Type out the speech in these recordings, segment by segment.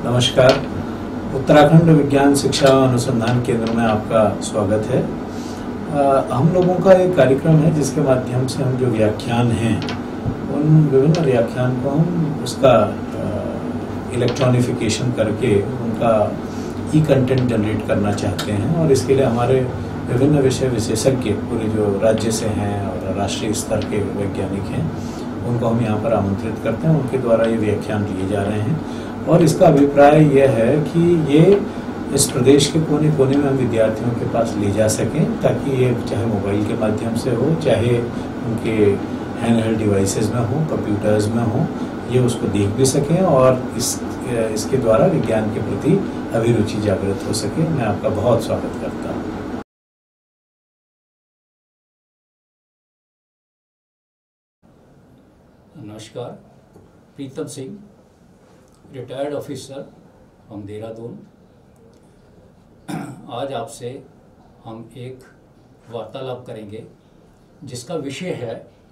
नमस्कार। उत्तराखंड विज्ञान शिक्षा अनुसंधान केंद्र में आपका स्वागत है। हम लोगों का एक कार्यक्रम है जिसके माध्यम से हम जो व्याख्यान हैं उन विभिन्न व्याख्यान को हम उसका इलेक्ट्रॉनिफिकेशन करके उनका ई कंटेंट जनरेट करना चाहते हैं, और इसके लिए हमारे विभिन्न विषय विशेषज्ञ पूरे जो राज्य से हैं और राष्ट्रीय स्तर के वैज्ञानिक हैं उनको हम यहाँ पर आमंत्रित करते हैं। उनके द्वारा ये व्याख्यान लिए जा रहे हैं और इसका अभिप्राय यह है कि ये इस प्रदेश के कोने कोने में हम विद्यार्थियों के पास ले जा सकें, ताकि ये चाहे मोबाइल के माध्यम से हो, चाहे उनके हैंड हेल्ड डिवाइसेस में हो, कंप्यूटर्स में हो, ये उसको देख भी सकें और इसके द्वारा विज्ञान के प्रति अभिरुचि जागृत हो सके। मैं आपका बहुत स्वागत करता हूँ। नमस्कार, Pritam Singh, retired officer from Dehradun. आज आपसे हम एक वार्तालाप करेंगे जिसका विषय है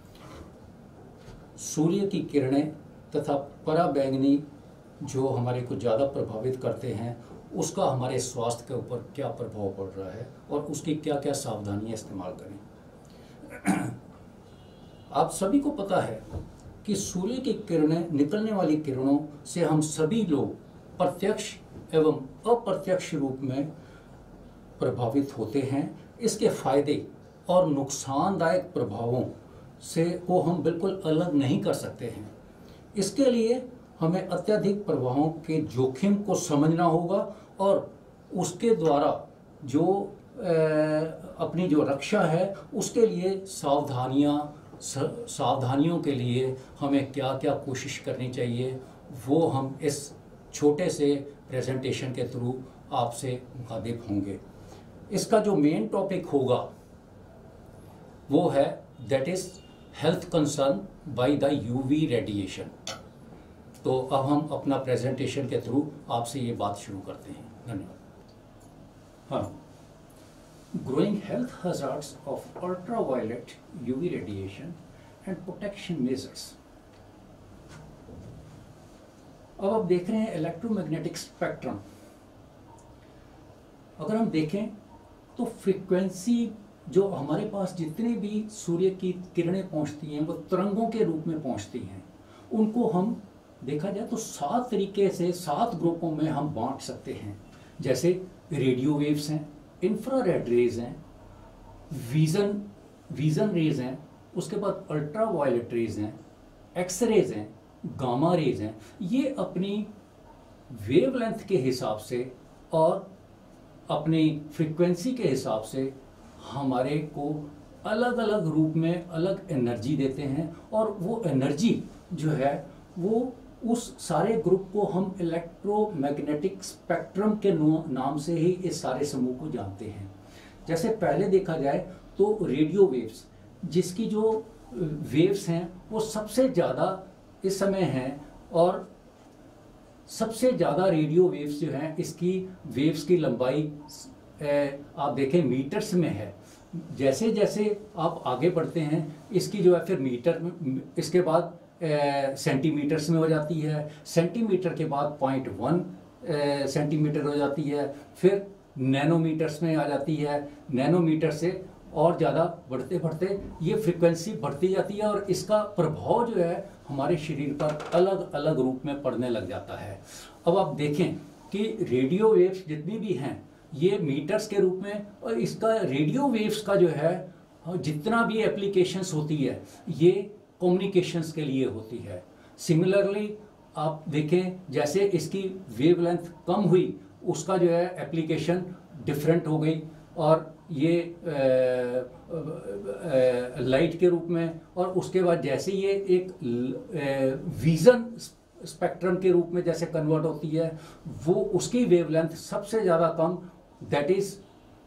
सूर्य की किरणें तथा पराबैंगनी जो हमारे को ज़्यादा प्रभावित करते हैं उसका हमारे स्वास्थ्य के ऊपर क्या प्रभाव पड़ रहा है और उसकी क्या क्या सावधानियां इस्तेमाल करें। आप सभी को पता है कि सूर्य की किरणें, निकलने वाली किरणों से हम सभी लोग प्रत्यक्ष एवं अप्रत्यक्ष रूप में प्रभावित होते हैं। इसके फायदे और नुकसानदायक प्रभावों से को हम बिल्कुल अलग नहीं कर सकते हैं। इसके लिए हमें अत्यधिक प्रभावों के जोखिम को समझना होगा और उसके द्वारा जो अपनी जो रक्षा है उसके लिए सावधानियों के लिए हमें क्या क्या कोशिश करनी चाहिए वो हम इस छोटे से प्रेजेंटेशन के थ्रू आपसे मुखातिब होंगे। इसका जो मेन टॉपिक होगा वो है that is health concern by the UV radiation. तो अब हम अपना प्रेजेंटेशन के थ्रू आपसे ये बात शुरू करते हैं। धन्यवाद। हाँ, growing health hazards of ultraviolet UV radiation and protection measures। अब आप देख रहे हैं इलेक्ट्रोमैग्नेटिक स्पेक्ट्रम। अगर हम देखें तो फ्रीक्वेंसी जो हमारे पास जितने भी सूर्य की किरणें पहुंचती हैं वो तरंगों के रूप में पहुंचती हैं। उनको हम देखा जाए तो 7 तरीके से 7 ग्रुपों में हम बांट सकते हैं। जैसे रेडियो वेव्स हैं, इंफ्रारेड रेज हैं, विजन रेज हैं, उसके बाद अल्ट्रावायलेट रेज हैं, एक्सरेज हैं, गामा रेज हैं। ये अपनी वेवलेंथ के हिसाब से और अपनी फ्रीक्वेंसी के हिसाब से हमारे को अलग अलग रूप में अलग एनर्जी देते हैं, और वो एनर्जी जो है वो उस सारे ग्रुप को हम इलेक्ट्रोमैग्नेटिक स्पेक्ट्रम के नाम से ही इस सारे समूह को जानते हैं। जैसे पहले देखा जाए तो रेडियो वेव्स, जिसकी जो वेव्स हैं वो सबसे ज़्यादा इस समय हैं, और सबसे ज़्यादा रेडियो वेव्स जो हैं इसकी वेव्स की लंबाई आप देखें मीटर्स में है। जैसे जैसे आप आगे बढ़ते हैं इसकी जो है फिर मीटर में, इसके बाद सेंटीमीटर्स में हो जाती है, सेंटीमीटर के बाद 0.1 सेंटीमीटर हो जाती है, फिर नैनोमीटर्स में आ जाती है, नैनोमीटर से और ज़्यादा बढ़ते बढ़ते ये फ्रीक्वेंसी बढ़ती जाती है, और इसका प्रभाव जो है हमारे शरीर पर अलग अलग रूप में पड़ने लग जाता है। अब आप देखें कि रेडियो वेव्स जितनी भी हैं ये मीटर्स के रूप में, और इसका रेडियो वेव्स का जो है जितना भी एप्लीकेशंस होती है ये कम्युनिकेशंस के लिए होती है। सिमिलरली आप देखें जैसे इसकी वेवलेंथ कम हुई उसका जो है एप्लीकेशन डिफरेंट हो गई, और ये लाइट के रूप में, और उसके बाद जैसे ये एक विजन स्पेक्ट्रम के रूप में जैसे कन्वर्ट होती है वो उसकी वेवलेंथ सबसे ज़्यादा कम, दैट इज़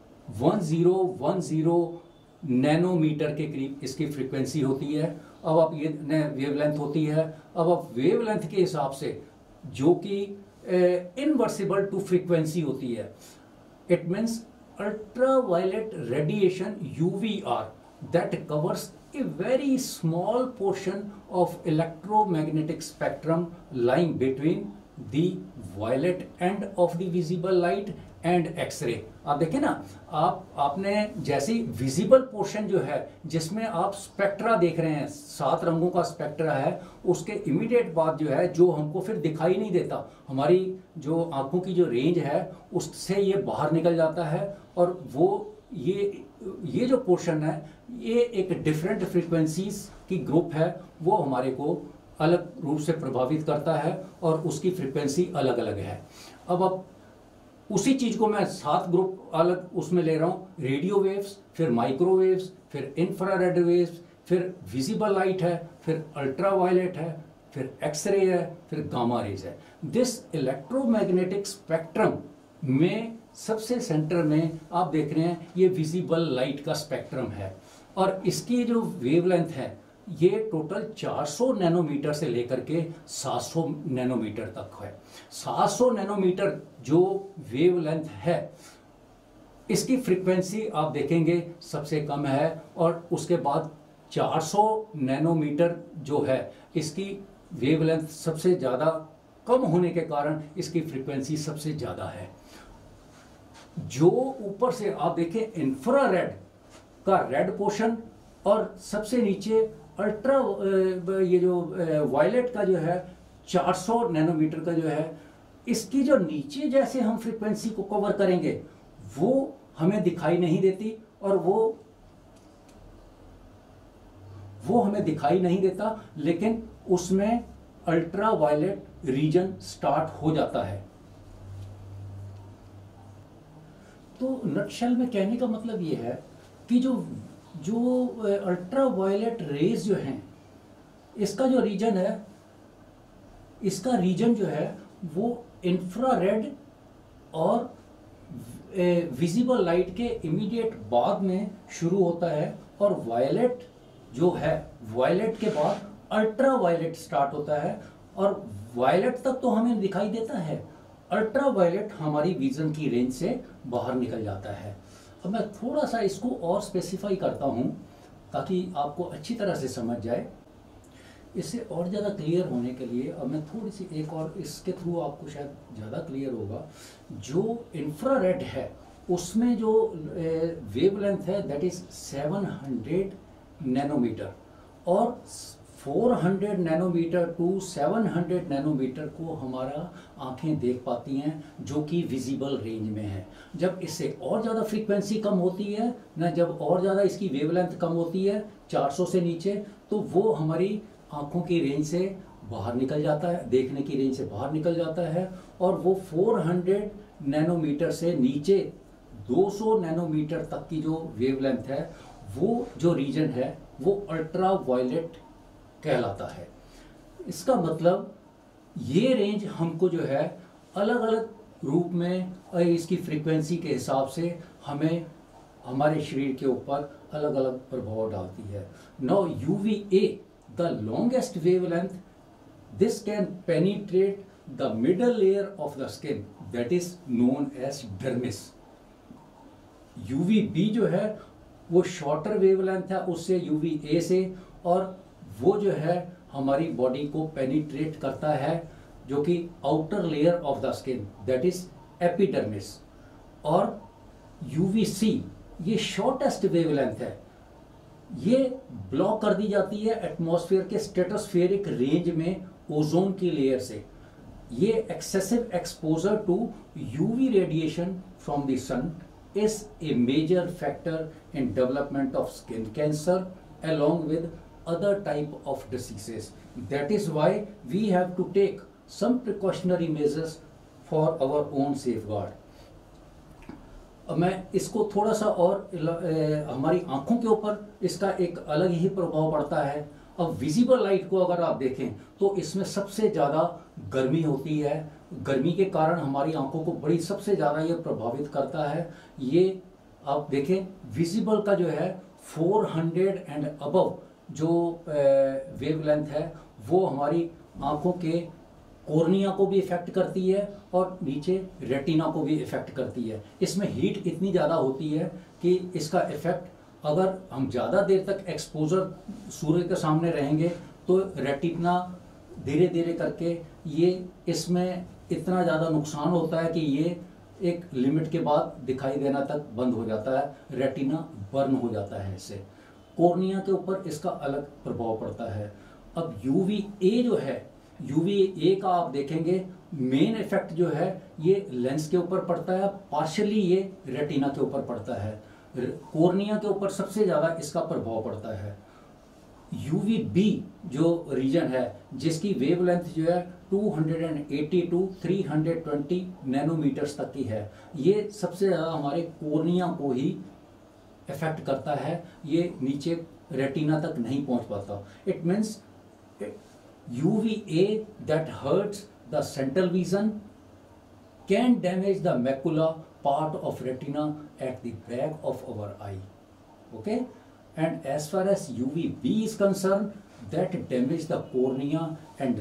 1010 नैनोमीटर के करीब इसकी फ्रीक्वेंसी होती है। अब आप ये वेवलेंथ होती है, अब आप वेवलेंथ के हिसाब से जो कि इनवर्सिबल टू फ्रीक्वेंसी होती है, it means ultraviolet radiation UVR that covers a very small portion of electromagnetic spectrum lying between the violet end of the visible light and X-ray. आप देखें ना, आपने जैसे विजिबल पोर्शन जो है जिसमें आप स्पेक्ट्रा देख रहे हैं, 7 रंगों का स्पेक्ट्रा है, उसके इमीडिएट बाद जो है जो हमको फिर दिखाई नहीं देता, हमारी जो आंखों की जो रेंज है उससे ये बाहर निकल जाता है, और वो ये जो पोर्शन है ये एक डिफरेंट फ्रीक्वेंसीज की ग्रुप है, वो हमारे को अलग रूप से प्रभावित करता है और उसकी फ्रीक्वेंसी अलग अलग है। अब उसी चीज को मैं 7 ग्रुप अलग उसमें ले रहा हूँ, रेडियो वेव्स, फिर माइक्रोवेव्स, फिर इंफ्रारेड वेव्स, फिर विजिबल लाइट है, फिर अल्ट्रावायलेट है, फिर एक्सरे है, फिर गामा रेज है। दिस इलेक्ट्रोमैग्नेटिक स्पेक्ट्रम में सबसे सेंटर में आप देख रहे हैं ये विजिबल लाइट का स्पेक्ट्रम है, और इसकी जो वेवलेंथ है ये टोटल 400 नैनोमीटर से लेकर के 700 नैनोमीटर तक है। 700 नैनोमीटर जो वेवलेंथ है इसकी फ्रीक्वेंसी आप देखेंगे सबसे कम है, और उसके बाद 400 नैनोमीटर जो है इसकी वेवलेंथ सबसे ज़्यादा कम होने के कारण इसकी फ्रीक्वेंसी सबसे ज़्यादा है। जो ऊपर से आप देखें इंफ्रारेड का रेड पोर्शन, और सबसे नीचे अल्ट्रा ये जो वायलेट का जो है 400 नैनोमीटर का जो है, इसकी जो नीचे जैसे हम फ्रीक्वेंसी को कवर करेंगे वो हमें दिखाई नहीं देती, और वो हमें दिखाई नहीं देता, लेकिन उसमें अल्ट्रा वायलेट रीजन स्टार्ट हो जाता है। तो नटशेल में कहने का मतलब ये है कि जो अल्ट्रा वायलेट रेज जो हैं इसका जो रीजन है, इसका रीजन जो है वो इंफ्रारेड और विजिबल लाइट के इमीडिएट बाद में शुरू होता है, और वायलेट जो है वायलेट के बाद अल्ट्रा वायलेट स्टार्ट होता है, और वायलेट तक तो हमें दिखाई देता है, अल्ट्रा वायलेट हमारी विजन की रेंज से बाहर निकल जाता है। अब मैं थोड़ा सा इसको और स्पेसिफाई करता हूँ ताकि आपको अच्छी तरह से समझ जाए। इससे और ज़्यादा क्लियर होने के लिए अब मैं थोड़ी सी एक और इसके थ्रू आपको शायद ज़्यादा क्लियर होगा। जो इंफ्रारेड है उसमें जो वेवलेंथ है दैट इज़ 700 नैनोमीटर, और 400 नैनोमीटर टू 700 नैनोमीटर को हमारा आंखें देख पाती हैं जो कि विजिबल रेंज में है। जब इससे और ज़्यादा फ्रीक्वेंसी कम होती है ना, जब और ज़्यादा इसकी वेवलेंथ कम होती है 400 से नीचे, तो वो हमारी आंखों की रेंज से बाहर निकल जाता है, देखने की रेंज से बाहर निकल जाता है, और वो 400 नैनोमीटर से नीचे 200 नैनोमीटर तक की जो वेवलेंथ है, वो जो रीजन है वो अल्ट्रा वायलेट कहलाता है। इसका मतलब ये रेंज हमको जो है अलग अलग रूप में इसकी फ्रीक्वेंसी के हिसाब से हमें हमारे शरीर के ऊपर अलग अलग प्रभाव डालती है। Now UVA the longest wavelength, this can penetrate the middle layer of the skin that is known as dermis. UVB जो है वो शॉर्टर वेवलेंथ है उससे UVA से, और वो जो है हमारी बॉडी को पेनिट्रेट करता है जो कि outer layer of the skin that is epidermis. और UVC ये शॉर्टेस्ट वेवलेंथ है, ये ब्लॉक कर दी जाती है एटमॉस्फेयर के स्ट्रेटोस्फेरिक रेंज में ओजोन की लेयर से। ये excessive exposure to UV radiation from the sun is a major factor in development of skin cancer along with other type of diseases. That is why we have to take some precautionary measures for our own safeguard. अब मैं इसको थोड़ा सा और हमारी आंखों के ऊपर इसका एक अलग ही प्रभाव पड़ता है। अब विजिबल लाइट को अगर आप देखें तो इसमें सबसे ज़्यादा गर्मी होती है, गर्मी के कारण हमारी आंखों को बड़ी सबसे ज़्यादा ये प्रभावित करता है। ये आप देखें विजिबल का जो है 400 एंड अबव जो वेवलेंथ है वो हमारी आंखों के कॉर्निया को भी इफेक्ट करती है और नीचे रेटिना को भी इफेक्ट करती है। इसमें हीट इतनी ज़्यादा होती है कि इसका इफेक्ट अगर हम ज़्यादा देर तक एक्सपोजर सूर्य के सामने रहेंगे तो रेटिना धीरे धीरे करके ये इसमें इतना ज़्यादा नुकसान होता है कि ये एक लिमिट के बाद दिखाई देना तक बंद हो जाता है, रेटिना बर्न हो जाता है इससे। कॉर्निया के ऊपर इसका अलग प्रभाव पड़ता है। अब UVA जो है, UVA का आप देखेंगे मेन इफेक्ट जो है ये लेंस के ऊपर पड़ता है, पार्शियली ये रेटिना के ऊपर पड़ता है, कॉर्निया के ऊपर सबसे ज़्यादा इसका प्रभाव पड़ता है। UVB जो रीजन है जिसकी वेवलेंथ जो है 280 टू 320 नैनोमीटर्स तक की है, ये सबसे ज़्यादा हमारे कॉर्निया को ही इफेक्ट करता है, ये नीचे रेटिना तक नहीं पहुंच पाता। It means UVA that hurts the central vision can damage the macula part of retina at the back of our eye. Okay, and as far as UVB is concerned, that damage the cornea and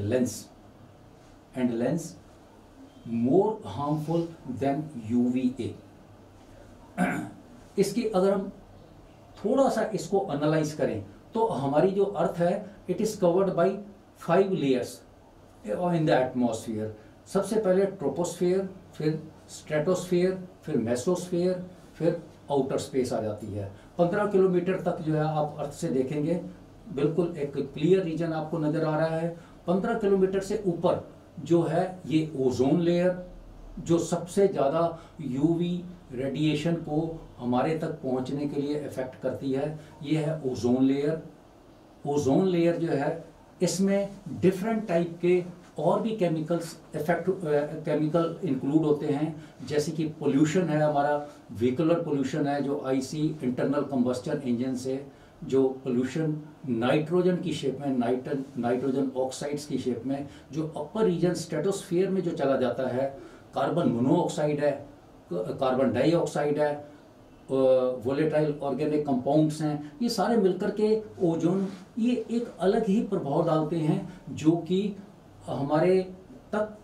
lens more harmful than UVA. इसकी अगर हम थोड़ा सा इसको analyse करें तो हमारी जो अर्थ है it is covered by 5 layers in the atmosphere. सबसे पहले ट्रोपोस्फेयर, फिर स्ट्रेटोस्फेयर, फिर मेसोस्फेयर, फिर आउटर स्पेस आ जाती है। 15 किलोमीटर तक जो है आप अर्थ से देखेंगे बिल्कुल एक क्लियर रीजन आपको नजर आ रहा है। 15 किलोमीटर से ऊपर जो है ये ओजोन लेयर जो सबसे ज़्यादा यूवी रेडिएशन को हमारे तक पहुंचने के लिए इफेक्ट करती है, ये है ओजोन लेयर। ओजोन लेयर जो है इसमें डिफरेंट टाइप के और भी केमिकल इंक्लूड होते हैं, जैसे कि पोल्यूशन है, हमारा व्हीकुलर पोल्यूशन है जो आईसी इंटरनल कंबस्टन इंजन से जो पोल्यूशन नाइट्रोजन की शेप में, नाइट्रोजन ऑक्साइड्स की शेप में जो अपर रीजन स्ट्रेटोस्फीयर में जो चला जाता है, कार्बन मोनोऑक्साइड है, कार्बन डाइऑक्साइड है, वोलेटाइल ऑर्गेनिक कंपाउंड्स हैं, ये सारे मिलकर के ओजोन ये एक अलग ही प्रभाव डालते हैं जो कि हमारे तक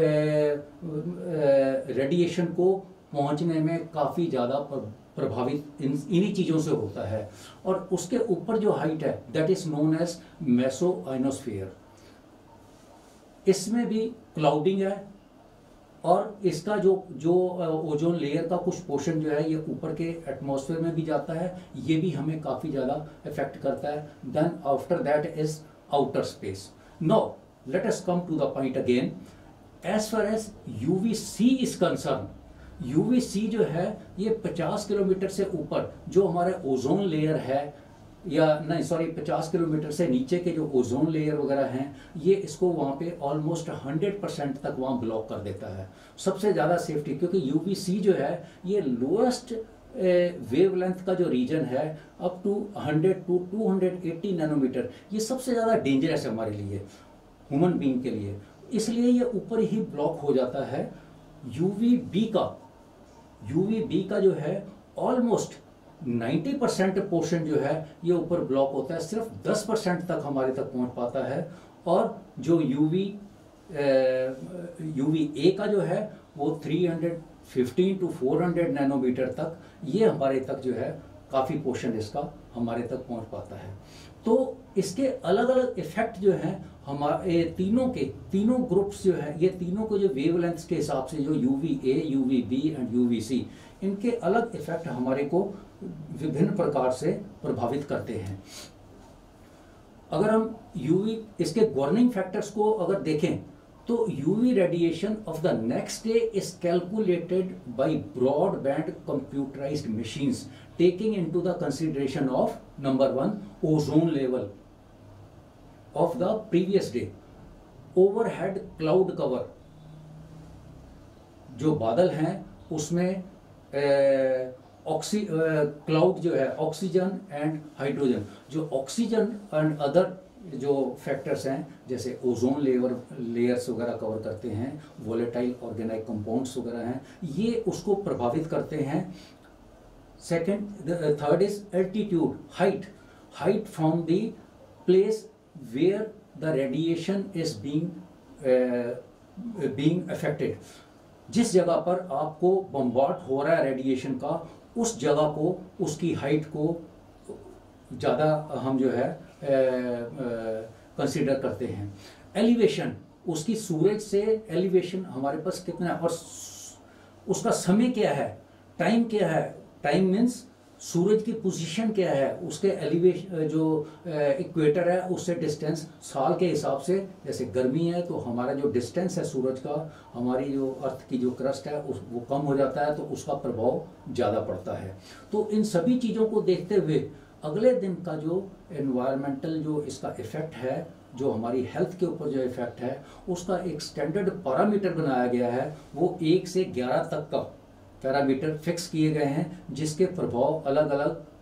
रेडिएशन को पहुंचने में काफ़ी ज़्यादा प्रभावित इन्हीं चीज़ों से होता है। और उसके ऊपर जो हाइट है that is known as meso ionosphere. इसमें भी क्लाउडिंग है और इसका जो ओजोन लेयर का कुछ पोर्शन जो है ये ऊपर के एटमॉस्फेयर में भी जाता है, ये भी हमें काफ़ी ज़्यादा इफेक्ट करता है। Then after that is outer space. Now let us come to the point again. As far as UVC is concerned, UVC जो है ये 50 किलोमीटर से ऊपर जो हमारे ओजोन लेयर है, या नहीं सॉरी 50 किलोमीटर से नीचे के जो ओजोन लेयर वगैरह हैं ये इसको वहाँ पे ऑलमोस्ट 100% तक वहाँ ब्लॉक कर देता है। सबसे ज़्यादा सेफ्टी, क्योंकि UVC जो है ये लोएस्ट वेवलेंथ का जो रीजन है अप टू 100 टू 280 नैनोमीटर, ये सबसे ज़्यादा डेंजरस है हमारे लिए, ह्यूमन बीइंग के लिए, इसलिए ये ऊपर ही ब्लॉक हो जाता है। UVB का जो है ऑलमोस्ट 90% पोर्शन जो है ये ऊपर ब्लॉक होता है, सिर्फ 10% तक हमारे तक पहुंच पाता है। और जो UVA का जो है वो 315 टू 400 नैनोमीटर तक ये हमारे तक जो है काफ़ी पोर्शन इसका हमारे तक पहुंच पाता है। तो इसके अलग अलग इफेक्ट जो हैं हमारे तीनों ग्रुप्स जो है, ये तीनों को जो वेवलेंथ्स के हिसाब से जो UVA, UVB एंड UVC, इनके अलग इफेक्ट हमारे को विभिन्न प्रकार से प्रभावित करते हैं। अगर हम इसके गवर्निंग फैक्टर्स को अगर देखें तो UV radiation of the next day is calculated by broadband computerized machines taking into the consideration of number 1 ozone level of the previous day, overhead cloud cover, जो बादल हैं उसमें क्लाउड जो है ऑक्सीजन एंड हाइड्रोजन, जो oxygen and other जो factors हैं जैसे ओजोन लेयर्स वगैरह कवर करते हैं, वोलेटाइल ऑर्गेनिक कंपाउंड्स वगैरह हैं, ये उसको प्रभावित करते हैं। Second, third is altitude, height from the place where the radiation is being affected। जिस जगह पर आपको बम्बार्ड हो रहा है रेडिएशन का, उस जगह को, उसकी हाइट को ज़्यादा हम जो है कंसीडर करते हैं। एलिवेशन, उसकी सूरज से एलिवेशन हमारे पास कितना है और उसका समय क्या है, टाइम क्या है, टाइम मीन्स सूरज की पोजीशन क्या है, उसके एलिवेशन जो इक्वेटर है उससे डिस्टेंस साल के हिसाब से, जैसे गर्मी है तो हमारा जो डिस्टेंस है सूरज का, हमारी जो अर्थ की जो क्रस्ट है वो कम हो जाता है, तो उसका प्रभाव ज़्यादा पड़ता है। तो इन सभी चीज़ों को देखते हुए अगले दिन का जो एनवायरमेंटल जो इसका इफेक्ट है, जो हमारी हेल्थ के ऊपर जो इफेक्ट है, उसका एक स्टैंडर्ड पैरामीटर बनाया गया है। वो 1 से 11 तक का पैरामीटर फिक्स किए गए हैं, जिसके प्रभाव अलग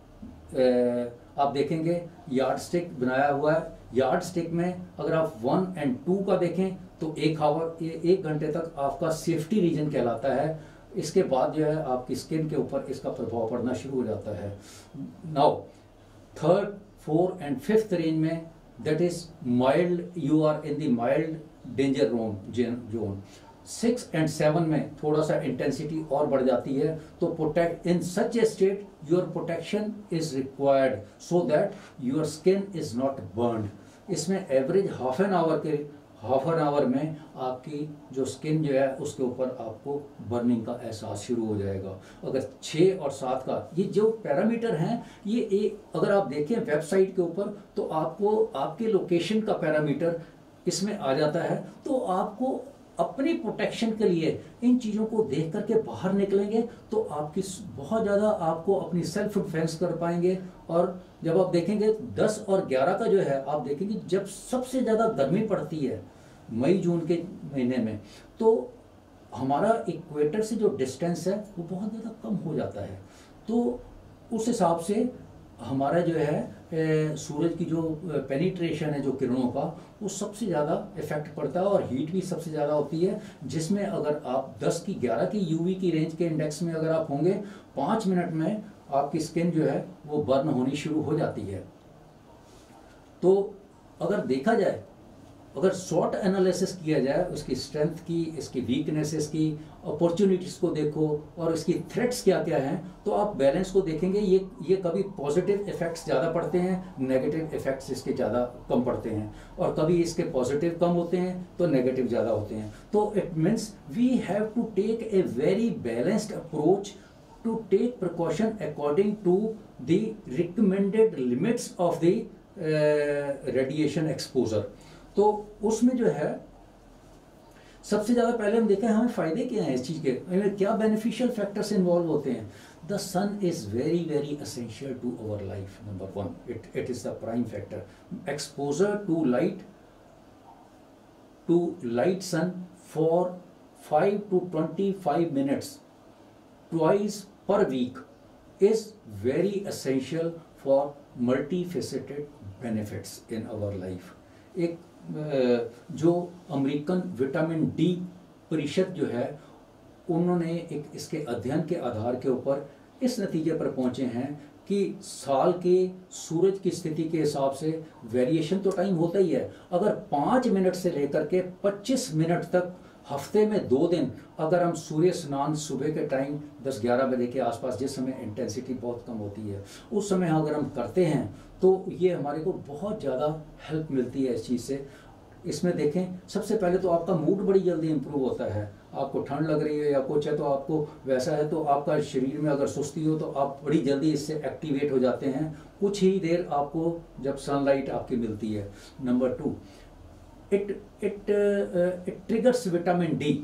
अलग आप देखेंगे यार्ड स्टिक बनाया हुआ है। यार्ड स्टिक में अगर आप 1 और 2 का देखें तो 1 घंटे तक आपका सेफ्टी रीजन कहलाता है। इसके बाद जो है आपकी स्किन के ऊपर इसका प्रभाव पड़ना शुरू हो जाता है। Now 3rd, 4th and 5th range में that is mild, you are in the mild danger zone. 6 और 7 में थोड़ा सा इंटेंसिटी और बढ़ जाती है। तो protect in such a state your protection is required so that your skin is not burned. इसमें एवरेज हाफ एन आवर में आपकी जो स्किन जो है उसके ऊपर आपको बर्निंग का एहसास शुरू हो जाएगा। अगर 6 और 7 का ये जो पैरामीटर हैं, ये अगर आप देखें वेबसाइट के ऊपर तो आपको आपके लोकेशन का पैरामीटर इसमें आ जाता है। तो आपको अपनी प्रोटेक्शन के लिए इन चीज़ों को देख करके बाहर निकलेंगे तो आपकी बहुत ज़्यादा आपको अपनी सेल्फ डिफेंस कर पाएंगे। और जब आप देखेंगे 10 और 11 का जो है, आप देखेंगे जब सबसे ज़्यादा गर्मी पड़ती है मई जून के महीने में, तो हमारा इक्वेटर से जो डिस्टेंस है वो बहुत ज़्यादा कम हो जाता है। तो उस हिसाब से हमारा जो है सूरज की जो पेनिट्रेशन है जो किरणों का, वो सबसे ज़्यादा इफेक्ट पड़ता है और हीट भी सबसे ज़्यादा होती है। जिसमें अगर आप 10 की 11 की यूवी की रेंज के इंडेक्स में अगर आप होंगे, 5 मिनट में आपकी स्किन जो है वो बर्न होनी शुरू हो जाती है। तो अगर देखा जाए, अगर शॉर्ट एनालिसिस किया जाए उसकी स्ट्रेंथ की, इसकी वीकनेसेस की, अपॉर्चुनिटीज़ को देखो और इसकी थ्रेट्स क्या क्या हैं, तो आप बैलेंस को देखेंगे। ये कभी पॉजिटिव इफेक्ट्स ज़्यादा पड़ते हैं, नेगेटिव इफेक्ट्स इसके ज़्यादा कम पड़ते हैं, और कभी इसके पॉजिटिव कम होते हैं तो नेगेटिव ज़्यादा होते हैं। तो it means we have to take a very balanced approach to take precaution according to the recommended limits of the radiation exposure. तो उसमें जो है सबसे ज़्यादा पहले हम देखें हमें फ़ायदे क्या हैं इस चीज़ के, क्या बेनिफिशियल फैक्टर्स इन्वॉल्व होते हैं। The sun is very very essential to our life. Number 1, it is the prime factor. Exposure to light sun for 5 to 25 minutes twice per week is very essential for multifaceted benefits in our life। एक जो American vitamin D परिषद जो है, उन्होंने एक इसके अध्ययन के आधार के ऊपर इस नतीजे पर पहुंचे हैं कि साल के सूरज की स्थिति के हिसाब से वेरिएशन तो टाइम होता ही है। अगर 5 मिनट से लेकर के 25 मिनट तक हफ्ते में 2 दिन अगर हम सूर्य स्नान सुबह के टाइम 10-11 बजे के आसपास, जिस समय इंटेंसिटी बहुत कम होती है, उस समय अगर हम करते हैं तो ये हमारे को बहुत ज़्यादा हेल्प मिलती है इस चीज़ से। इसमें देखें, सबसे पहले तो आपका मूड बड़ी जल्दी इंप्रूव होता है। आपको ठंड लग रही है या कुछ है तो आपको वैसा है, तो आपका शरीर में अगर सुस्ती हो तो आप बड़ी जल्दी इससे एक्टिवेट हो जाते हैं कुछ ही देर आपको जब सनलाइट आपकी मिलती है। Number 2, it triggers vitamin D.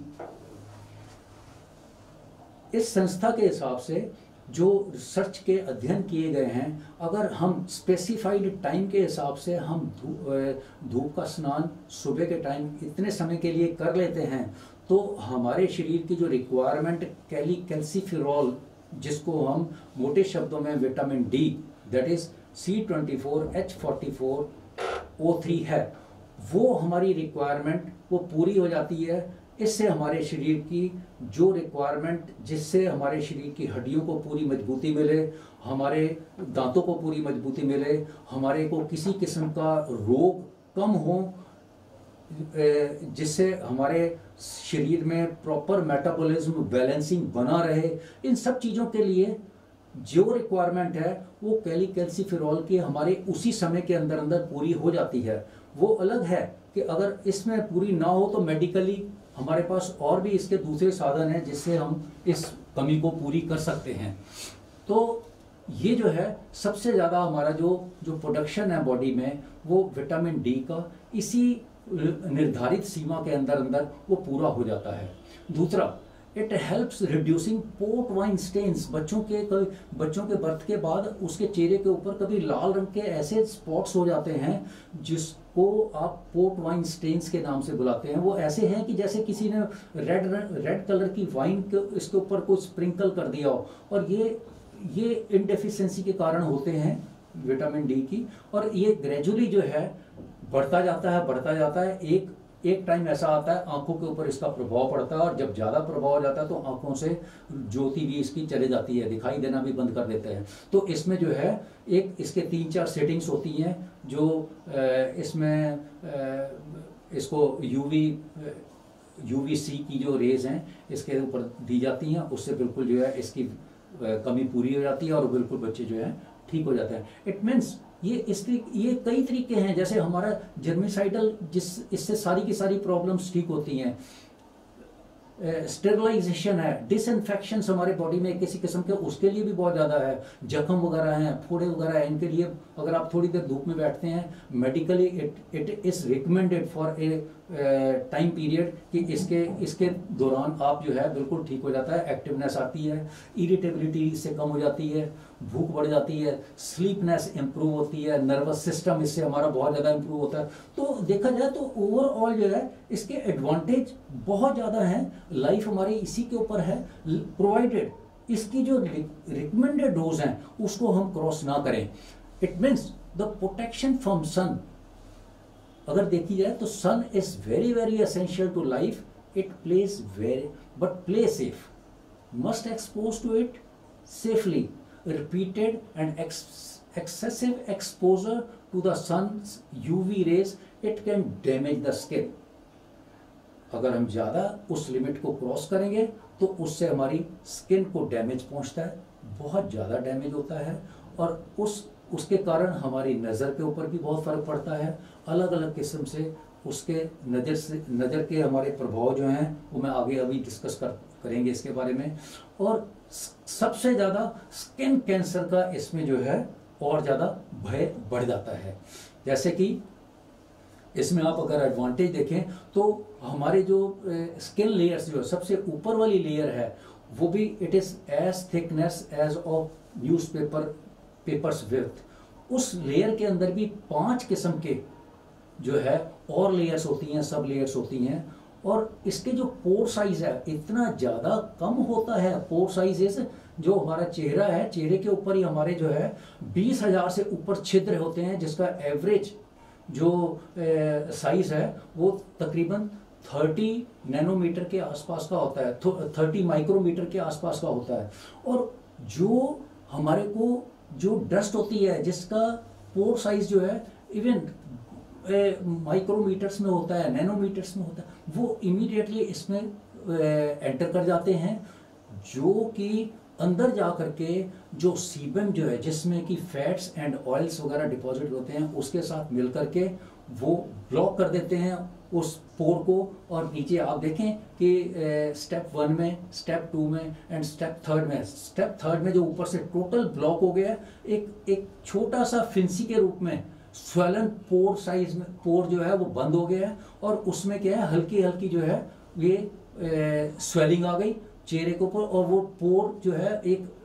इस संस्था के हिसाब से जो रिसर्च के अध्ययन किए गए हैं, अगर हम स्पेसिफाइड टाइम के हिसाब से हम धूप का स्नान सुबह के टाइम इतने समय के लिए कर लेते हैं, तो हमारे शरीर की जो रिक्वायरमेंट कैल्सिफेरॉल, जिसको हम मोटे शब्दों में vitamin D, that is C24H44O3 है, वो हमारी रिक्वायरमेंट वो पूरी हो जाती है। इससे हमारे शरीर की जो रिक्वायरमेंट, जिससे हमारे शरीर की हड्डियों को पूरी मजबूती मिले, हमारे दांतों को पूरी मजबूती मिले, हमारे को किसी किस्म का रोग कम हो, जिससे हमारे शरीर में प्रॉपर मेटाबॉलिज्म बैलेंसिंग बना रहे। इन सब चीज़ों के लिए जो रिक्वायरमेंट है वो कैल्सिफेरॉल की हमारे उसी समय के अंदर अंदर पूरी हो जाती है। वो अलग है कि अगर इसमें पूरी ना हो तो मेडिकली हमारे पास और भी इसके दूसरे साधन हैं जिससे हम इस कमी को पूरी कर सकते हैं। तो ये जो है सबसे ज़्यादा हमारा जो प्रोडक्शन है बॉडी में वो विटामिन डी का इसी निर्धारित सीमा के अंदर अंदर वो पूरा हो जाता है। दूसरा, it helps reducing port wine stains. बच्चों के बर्थ के बाद उसके चेहरे के ऊपर कभी लाल रंग के ऐसे स्पॉट्स हो जाते हैं जिसको आप पोर्ट वाइन स्टेन्स के नाम से बुलाते हैं। वो ऐसे हैं कि जैसे किसी ने रेड कलर की वाइन इसके ऊपर कुछ स्प्रिंकल कर दिया हो, और ये इनडेफिशिएंसी के कारण होते हैं विटामिन डी की। और ये ग्रेजुअली जो है बढ़ता जाता है। एक टाइम ऐसा आता है आंखों के ऊपर इसका प्रभाव पड़ता है, और जब ज़्यादा प्रभाव हो जाता है तो आंखों से ज्योति भी इसकी चली जाती है, दिखाई देना भी बंद कर देते हैं। तो इसमें जो है एक इसके 3-4 सेटिंग्स होती हैं जो इसमें इसको यूवीसी की जो रेज हैं इसके ऊपर दी जाती हैं, उससे बिल्कुल जो है इसकी कमी पूरी हो जाती है और बिल्कुल बच्चे जो है ठीक हो जाते हैं। इट मीन्स ये कई तरीके हैं, जैसे हमारा जर्मिसाइडल इससे सारी की सारी प्रॉब्लम्स ठीक होती हैं। स्टेरिलाइजेशन है, डिसइंफेक्शन हमारे बॉडी में किसी किस्म के उसके लिए भी बहुत ज़्यादा है। जख्म वगैरह हैं, फोड़े वगैरह हैं, इनके लिए अगर आप थोड़ी देर धूप में बैठते हैं, medically it is recommended for a time period कि इसके दौरान आप जो है बिल्कुल ठीक हो जाता है। एक्टिवनेस आती है, इरिटेबिलिटी इससे कम हो जाती है, भूख बढ़ जाती है, स्लीपनेस इंप्रूव होती है, नर्वस सिस्टम इससे हमारा बहुत ज़्यादा इंप्रूव होता है। तो देखा जाए तो ओवरऑल जो है इसके एडवांटेज बहुत ज़्यादा हैं। लाइफ हमारी इसी के ऊपर है, प्रोवाइडेड इसकी जो रिकमेंडेड डोज हैं उसको हम क्रॉस ना करें। It means the protection from sun, अगर देखी जाए तो sun is very very essential to life. It place play safe, must expose to it safely. Repeated and excessive exposure to the sun's UV rays, it can damage the skin. अगर हम ज़्यादा उस limit को cross करेंगे तो उससे हमारी skin को डैमेज पहुंचता है, बहुत ज़्यादा डैमेज होता है, और उसके कारण हमारी नज़र के ऊपर भी बहुत फ़र्क पड़ता है। अलग अलग किस्म से उसके नज़र के हमारे प्रभाव जो हैं वो मैं आगे अभी डिस्कस करेंगे इसके बारे में। और सबसे ज़्यादा स्किन कैंसर का इसमें जो है और ज़्यादा भय बढ़ जाता है। जैसे कि इसमें आप अगर एडवांटेज देखें तो हमारे जो स्किन लेयर्स जो सबसे ऊपर वाली लेयर है वो भी it is as thickness as of papers width. उस लेयर के अंदर भी 5 किस्म के जो है और लेयर्स होती हैं, सब लेयर्स होती हैं, और इसके जो पोर साइज है इतना ज़्यादा कम होता है। पोर साइज जो हमारा चेहरा है, चेहरे के ऊपर ही हमारे जो है 20,000 से ऊपर छिद्र होते हैं, जिसका एवरेज जो साइज है वो तकरीबन 30 नैनोमीटर के आसपास का होता है, 30 माइक्रोमीटर के आसपास का होता है। और जो हमारे को जो डस्ट होती है जिसका पोर साइज जो है इवन माइक्रोमीटर्स में होता है, नैनोमीटर्स में होता है, वो इमीडिएटली इसमें एंटर कर जाते हैं, जो कि अंदर जा करके जो सीबम जो है जिसमें कि फैट्स एंड ऑयल्स वगैरह डिपॉजिट होते हैं उसके साथ मिल करके वो ब्लॉक कर देते हैं उस पोर को। और नीचे आप देखें कि स्टेप 1 में, स्टेप 2 में एंड स्टेप 3 में जो ऊपर से टोटल ब्लॉक हो गया, एक छोटा सा फिंसी के रूप में स्वेलन पोर साइज में पोर जो है वो बंद हो गया है, और उसमें क्या है हल्की हल्की जो है ये स्वेलिंग आ गई चेहरे के ऊपर, और वो पोर जो है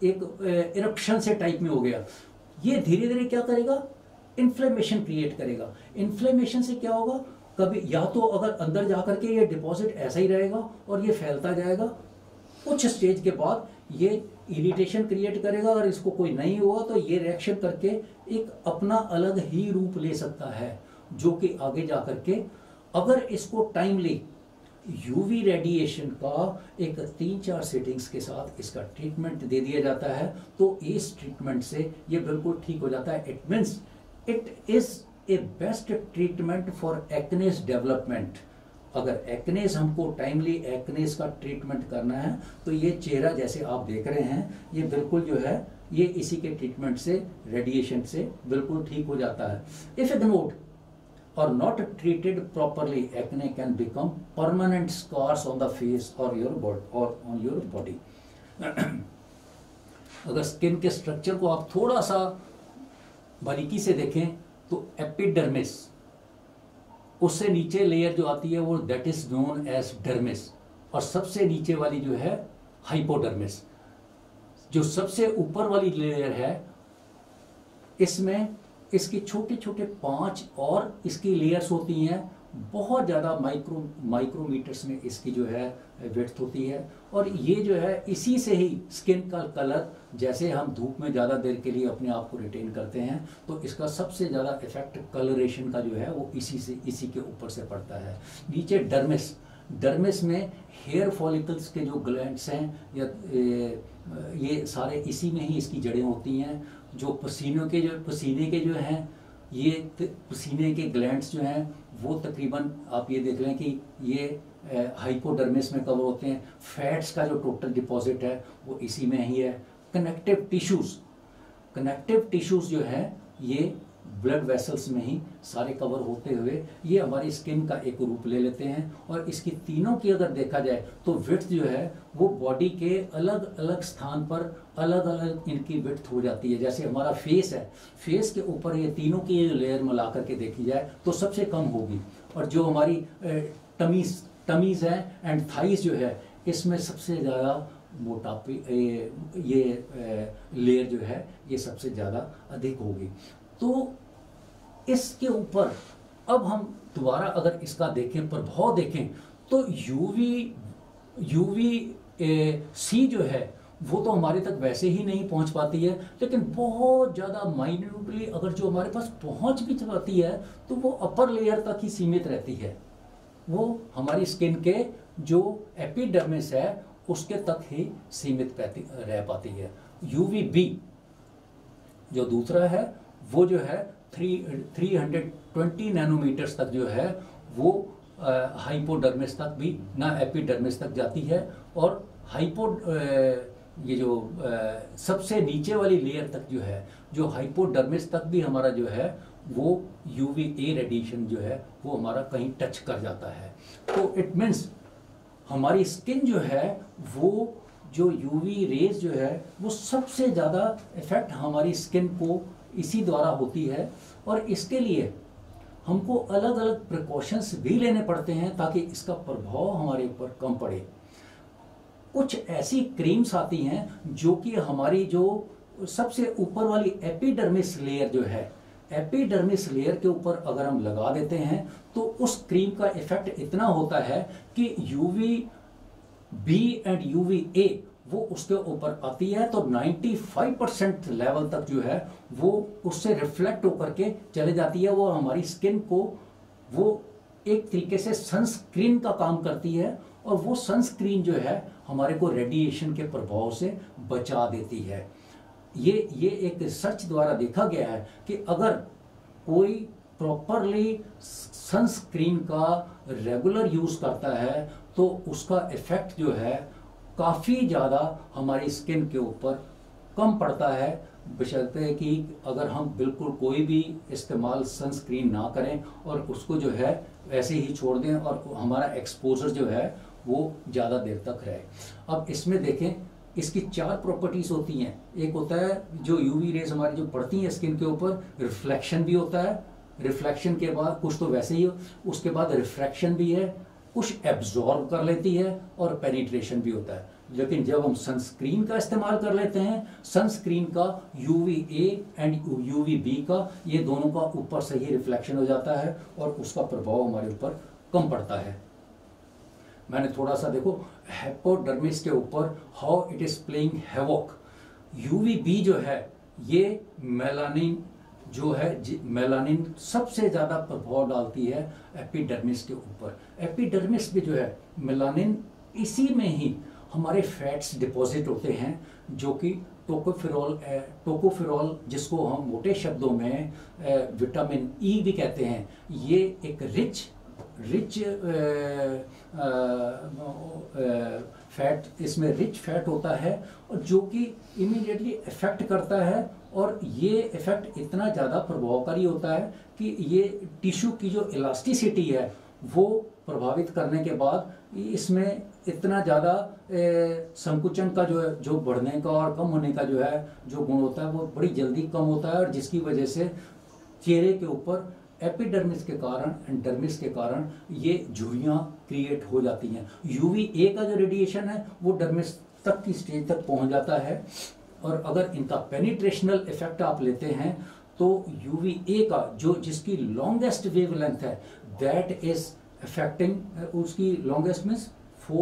एक इरप्शन से टाइप में हो गया। ये धीरे धीरे क्या करेगा, इन्फ्लेमेशन क्रिएट करेगा। इन्फ्लेमेशन से क्या होगा, कभी या तो अगर अंदर जा करके ये डिपॉजिट ऐसा ही रहेगा और ये फैलता जाएगा, कुछ स्टेज के बाद ये इरिटेशन क्रिएट करेगा, और इसको कोई नहीं हुआ तो ये रिएक्शन करके एक अपना अलग ही रूप ले सकता है, जो कि आगे जा करके अगर इसको टाइमली यूवी रेडिएशन का एक 3-4 सेटिंग्स के साथ इसका ट्रीटमेंट दे दिया जाता है तो इस ट्रीटमेंट से ये बिल्कुल ठीक हो जाता है। It means it is a best treatment for acnes development. अगर एक्नेस हमको टाइमली एक्नेस का ट्रीटमेंट करना है तो ये चेहरा जैसे आप देख रहे हैं ये बिल्कुल जो है ये इसी के ट्रीटमेंट से, रेडिएशन से बिल्कुल ठीक हो जाता है। If ignored, or not treated properly, acne can become permanent scars on the face or on your body. अगर स्किन के स्ट्रक्चर को आप थोड़ा सा बारीकी से देखें तो एपिडर्मिस, उससे नीचे लेयर जो आती है वो that is known as dermis, और सबसे नीचे वाली जो है हाइपोडर्मिस। जो सबसे ऊपर वाली लेयर है इसमें इसके छोटे छोटे 5 और इसकी लेयर्स होती हैं, बहुत ज़्यादा माइक्रोमीटर्स में इसकी जो है विड्थ होती है, और ये जो है इसी से ही स्किन का कलर, जैसे हम धूप में ज़्यादा देर के लिए अपने आप को रिटेन करते हैं तो इसका सबसे ज़्यादा इफेक्ट कलरेशन का जो है वो इसी के ऊपर से पड़ता है। नीचे डर्मिस, डर्मिस में हेयर फॉलिकल्स के जो ग्लैंड्स हैं या ये सारे इसी में ही इसकी जड़ें होती हैं। जो पसीने के जो हैं ये पसीने के ग्लैंड्स जो हैं वो तकरीबन आप ये देख लें कि ये हाइपोडर्मिस में कवर होते हैं। फैट्स का जो टोटल डिपॉजिट है वो इसी में ही है। कनेक्टिव टिश्यूज़ जो है ये ब्लड वेसल्स में ही सारे कवर होते हुए ये हमारी स्किन का एक रूप ले लेते हैं। और इसकी तीनों की अगर देखा जाए तो विड्थ जो है वो बॉडी के अलग अलग स्थान पर अलग अलग इनकी विड्थ हो जाती है। जैसे हमारा फेस है, फेस के ऊपर ये तीनों की लेयर मिला करके देखी जाए तो सबसे कम होगी, और जो हमारी टमीज है एंड थाइस जो है इसमें सबसे ज़्यादा मोटापे ये लेयर जो है ये सबसे ज़्यादा अधिक होगी। तो इसके ऊपर अब हम दोबारा अगर इसका देखें, प्रभाव देखें, तो यूवी सी जो है वो तो हमारे तक वैसे ही नहीं पहुंच पाती है, लेकिन बहुत ज़्यादा माइन्यूटली अगर जो हमारे पास पहुंच भी पाती है तो वो अपर लेयर तक ही सीमित रहती है। वो हमारी स्किन के जो एपिडर्मिस है उसके तक ही सीमित रह पाती है। यूवीबी जो दूसरा है वो जो है 320 नैनोमीटर्स तक जो है वो हाइपोडर्मिस तक भी ना एपिडर्मिस तक जाती है, और ये जो सबसे नीचे वाली लेयर तक जो है, जो हाइपोडर्मिस तक भी हमारा जो है वो यूवीए रेडिएशन जो है वो हमारा कहीं टच कर जाता है। तो इट मीन्स हमारी स्किन जो है वो जो यूवी रेज जो है वो सबसे ज़्यादा इफेक्ट हमारी स्किन को इसी द्वारा होती है, और इसके लिए हमको अलग अलग प्रिकॉशंस भी लेने पड़ते हैं ताकि इसका प्रभाव हमारे ऊपर कम पड़े। कुछ ऐसी क्रीम्स आती हैं जो कि हमारी जो सबसे ऊपर वाली एपिडर्मिस लेयर जो है, एपिडर्मिस लेयर के ऊपर अगर हम लगा देते हैं तो उस क्रीम का इफेक्ट इतना होता है कि UV B and UV A वो उसके ऊपर आती है, तो 95% लेवल तक जो है वो उससे रिफ्लेक्ट होकर के चले जाती है। वो हमारी स्किन को वो एक तरीके से सनस्क्रीन का काम करती है, और वो सनस्क्रीन जो है हमारे को रेडिएशन के प्रभाव से बचा देती है। ये एक रिसर्च द्वारा देखा गया है कि अगर कोई प्रॉपरली सनस्क्रीन का रेगुलर यूज करता है तो उसका इफेक्ट जो है काफ़ी ज़्यादा हमारी स्किन के ऊपर कम पड़ता है, बशर्ते कि अगर हम बिल्कुल कोई भी इस्तेमाल सनस्क्रीन ना करें और उसको जो है वैसे ही छोड़ दें और हमारा एक्सपोजर जो है वो ज़्यादा देर तक रहे। अब इसमें देखें इसकी 4 प्रॉपर्टीज़ होती हैं। एक होता है जो यूवी रेज हमारी जो पड़ती हैं स्किन के ऊपर, रिफ्लेक्शन भी होता है, रिफ्लेक्शन के बाद कुछ तो वैसे ही, उसके बाद रिफ्रैक्शन भी है, कुछ एब्जॉर्ब कर लेती है, और पेनिट्रेशन भी होता है। लेकिन जब हम सनस्क्रीन का इस्तेमाल कर लेते हैं, सनस्क्रीन का यूवीए एंड यूवीबी का ये दोनों का ऊपर से ही रिफ्लेक्शन हो जाता है और उसका प्रभाव हमारे ऊपर कम पड़ता है। मैंने थोड़ा सा देखो हाइपोडर्मिस के ऊपर how it is playing havoc. UVB जो है ये मेलानिन जो है, मेलानिन सबसे ज़्यादा प्रभाव डालती है एपिडर्मिस के ऊपर। एपिडर्मिस में जो है मेलानिन, इसी में ही हमारे फैट्स डिपॉजिट होते हैं जो कि टोकोफेरॉल जिसको हम मोटे शब्दों में विटामिन ई भी कहते हैं। ये एक रिच रिच फैट, इसमें रिच फैट होता है और जो कि इमीडिएटली इफेक्ट करता है, और ये इफेक्ट इतना ज़्यादा प्रभावकारी होता है कि ये टिश्यू की जो इलास्टिसिटी है वो प्रभावित करने के बाद इसमें इतना ज़्यादा संकुचन का जो बढ़ने का और कम होने का जो गुण होता है वो बड़ी जल्दी कम होता है, और जिसकी वजह से चेहरे के ऊपर एपिडर्मिस के कारण एंड डर्मिस के कारण ये झुर्रियाँ क्रिएट हो जाती हैं। UVA का जो रेडिएशन है वो डर्मिस तक की स्टेज तक पहुंच जाता है, और अगर इनका पेनिट्रेशनल इफेक्ट आप लेते हैं तो UVA का जिसकी लॉन्गेस्ट वेवलेंथ है दैट इज अफेक्टिंग, उसकी लॉन्गेस्ट मीन्स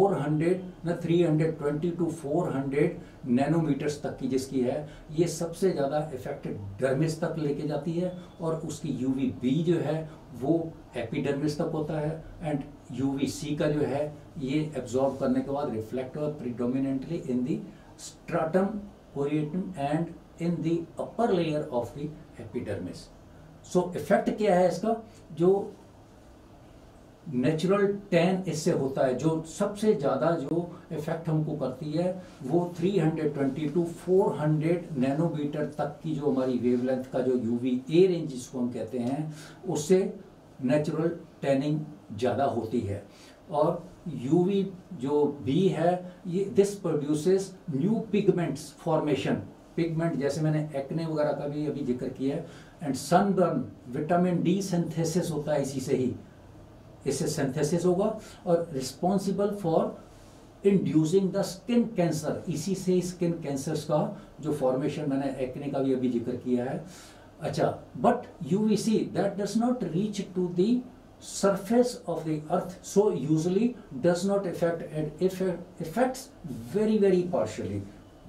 320 टू 400 नैनोमीटर्स तक की जिसकी है, ये सबसे ज़्यादा इफेक्टेड डर्मिस तक लेके जाती है, और उसकी UVB जो है वो एपिडर्मिस तक होता है, एंड UVC का जो है ये एब्जॉर्ब करने के बाद रिफ्लेक्ट हुआ predominantly in the stratum corneum and in the upper layer of the epidermis. So effect क्या है इसका, जो नेचुरल टैन इससे होता है, जो सबसे ज़्यादा जो इफेक्ट हमको करती है वो 320 टू 400 नैनोमीटर तक की जो हमारी वेवलेंथ का जो UVA रेंज जिसको हम कहते हैं उससे नेचुरल टैनिंग ज़्यादा होती है। और UV जो B है ये this produces new pigments formation, pigment जैसे मैंने एक्ने वगैरह का भी अभी जिक्र किया है, and sunburn, vitamin D synthesis होता है इसी से ही, इससे सिंथेसिस होगा, और responsible for inducing the skin cancer, इसी से स्किन कैंसर्स का जो फॉर्मेशन, मैंने एक्ने का भी अभी जिक्र किया है। अच्छा, but UVC that does not reach to the surface of the earth, so usually does not affect, and affects very partially.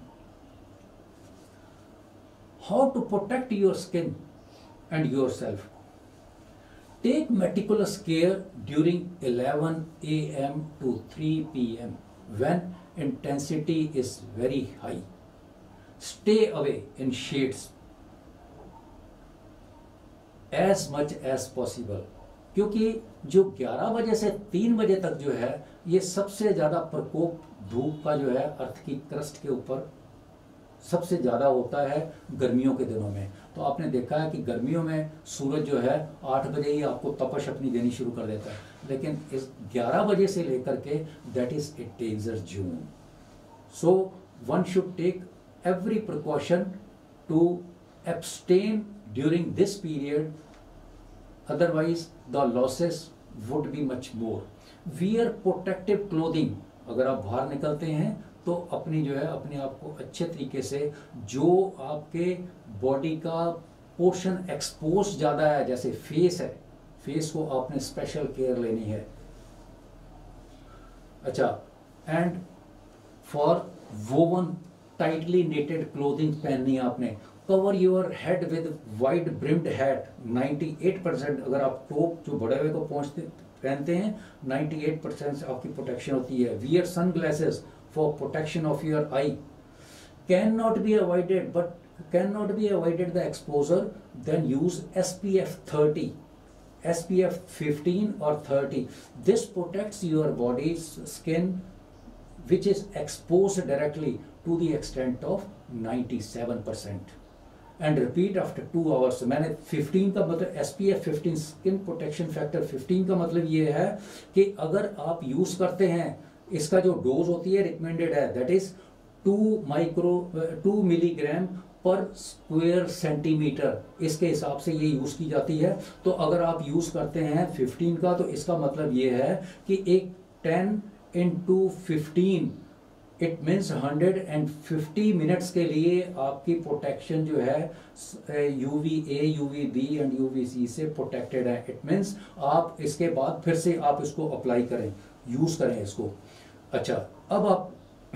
How to protect your skin and yourself? Take meticulous care during 11 AM to 3 PM when intensity is very high. Stay away in shades as much as possible, क्योंकि जो 11 बजे से 3 बजे तक जो है ये सबसे ज़्यादा प्रकोप धूप का जो है अर्थ की क्रस्ट के ऊपर सबसे ज़्यादा होता है गर्मियों के दिनों में। तो आपने देखा है कि गर्मियों में सूरज जो है 8 बजे ही आपको तपश अपनी देनी शुरू कर देता है, लेकिन इस 11 बजे से लेकर के that is a danger zone. So one should take every precaution to abstain during this period, otherwise the losses would be much more. Wear protective clothing, अगर आप बाहर निकलते हैं तो अपनी जो है अपने आप को अच्छे तरीके से, जो आपके बॉडी का पोर्शन एक्सपोज ज़्यादा है जैसे फेस है, फेस को आपने स्पेशल केयर लेनी है। अच्छा, and for woven tightly knitted clothing पहननी है आपने। Cover your head with wide brimmed hat, 98% अगर आप टोप जो बड़े हुए को पहनते हैं 98% आपकी प्रोटेक्शन होती है। Wear sun glasses for protection of your eye. Can not be avoided the exposure, then use SPF 30, SPF 15 or 30. This protects your body's skin which is exposed directly to the extent of 97%. And repeat after 2 hours. मैंने 15 का मतलब SPF 15 skin protection factor 15 का मतलब ये है कि अगर आप यूज करते हैं, इसका जो डोज होती है रिकमेंडेड है that is 2 milligram per square centimetre, इसके हिसाब से ये यूज की जाती है। तो अगर आप यूज करते हैं 15 का तो इसका मतलब ये है कि एक 10 into 15 इट मीन्स 150 मिनट्स के लिए आपकी प्रोटेक्शन जो है UVA, UVB एंड UVC से प्रोटेक्टेड है। इट मीन्स आप इसके बाद फिर से आप इसको अप्लाई करें, यूज करें इसको। अच्छा, अब आप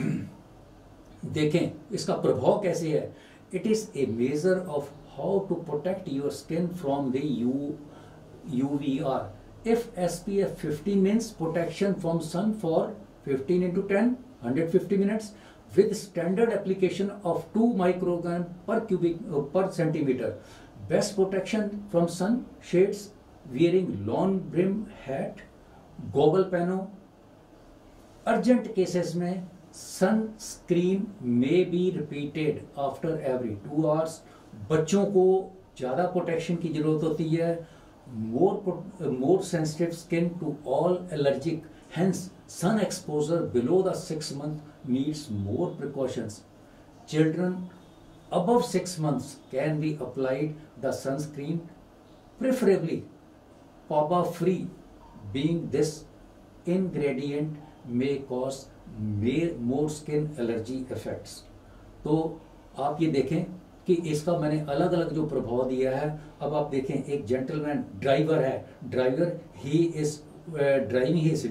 देखें इसका प्रभाव कैसे है। It is a measure of how to protect your skin from the UVR। If SPF 15 means protection from sun for 15 into 10 150 minutes with standard application of 2 microgram per centimeter. Best protection from sun shades, wearing long brim hat goggle पहनो। Urgent cases में sunscreen में be repeated after every 2 hours. बच्चों को ज़्यादा protection की जरूरत होती है। More sensitive skin to all allergic, hence sun exposure below the 6 month needs more precautions. Children above 6 months can be applied the sunscreen, preferably PABA free, being this ingredient may cause more skin allergy effects। तो आप ये देखें कि इसका मैंने अलग अलग जो प्रभाव दिया है। अब आप देखें, एक जेंटलमैन ड्राइवर है, ड्राइवर ही is driving his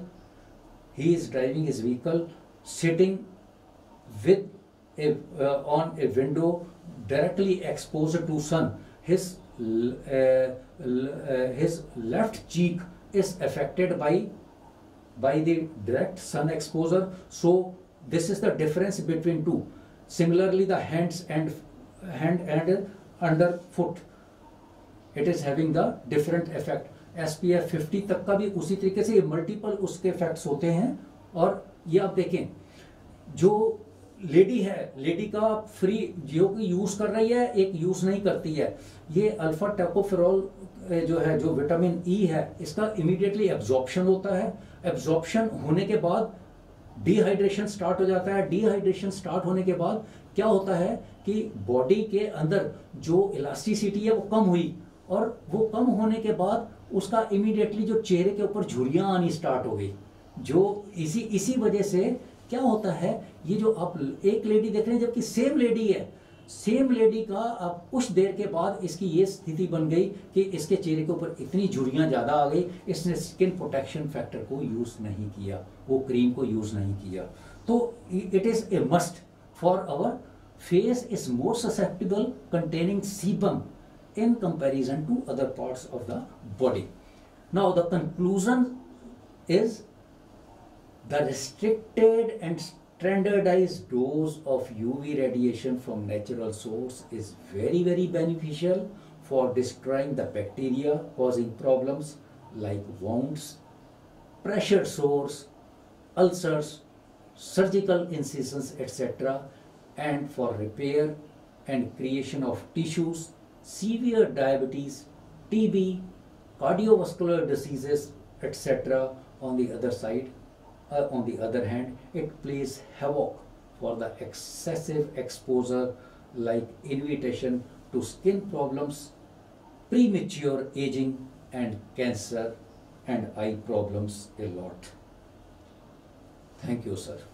vehicle, sitting with on a window directly exposed to sun. His left cheek is affected by the direct sun exposure. So this is the difference between two. Similarly, the hand and underfoot, it is having the different effect. SPF 50 तक का भी उसी तरीके से multiple उसके effects होते हैं। और ये आप देखें, जो लेडी है, लेडी का फ्री जो कि यूज कर रही है, एक यूज नहीं करती है। ये अल्फा टोकोफेरॉल जो है, जो विटामिन ई है, इसका इमीडिएटली एब्जॉर्प्शन होता है। एब्जॉर्प्शन होने के बाद डिहाइड्रेशन स्टार्ट हो जाता है। डिहाइड्रेशन स्टार्ट होने के बाद क्या होता है कि बॉडी के अंदर जो इलास्टिसिटी है वो कम हुई, और वो कम होने के बाद उसका इमीडिएटली जो चेहरे के ऊपर झुर्रियां आनी स्टार्ट हो गई। जो इसी वजह से क्या होता है, ये जो आप एक लेडी देख रहे हैं, जबकि सेम लेडी है, सेम लेडी का अब कुछ देर के बाद इसकी ये स्थिति बन गई कि इसके चेहरे के ऊपर इतनी झुर्रियां ज़्यादा आ गई, इसने स्किन प्रोटेक्शन फैक्टर को यूज़ नहीं किया, वो क्रीम को यूज़ नहीं किया। तो it is a must for our face is more susceptible containing sebum in comparison to other parts of the body. Now the conclusion is the restricted and standardized dose of UV radiation from natural source is very beneficial for destroying the bacteria causing problems like wounds, pressure sores, ulcers, surgical incisions, etc., and for repair and creation of tissues, severe diabetes, TB, cardiovascular diseases, etc. On the other hand, it plays havoc for the excessive exposure like invitation to skin problems, premature aging, and cancer and eye problems a lot. Thank you, sir.